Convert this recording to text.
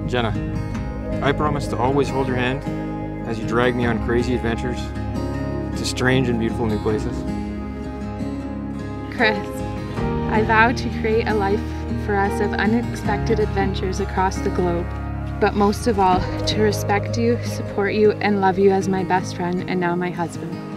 Jenna, I promise to always hold your hand as you drag me on crazy adventures to strange and beautiful new places. Chris, I vow to create a life for us of unexpected adventures across the globe, but most of all, to respect you, support you, and love you as my best friend and now my husband.